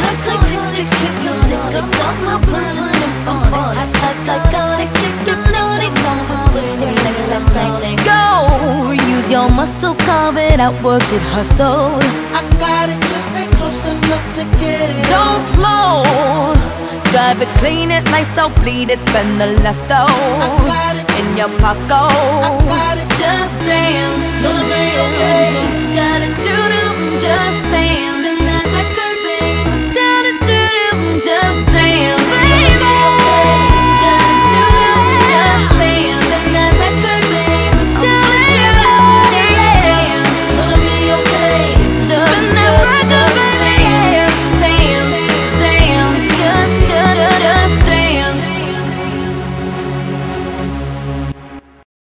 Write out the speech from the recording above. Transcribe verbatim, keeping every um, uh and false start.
Life's like tick, tick, tick, no nigga, got my purpose and fun. Have sights like on tick, tick, you know they know my brain. Go, use your muscle, carve it out, work it, hustle. I got it, just stay close enough to get it. Don't slow, drive it, clean it, lights out, bleed it, spend the last dough. I got it in your pocket. I got it, just dance. Gonna be your crazy. Gotta do do, just dance.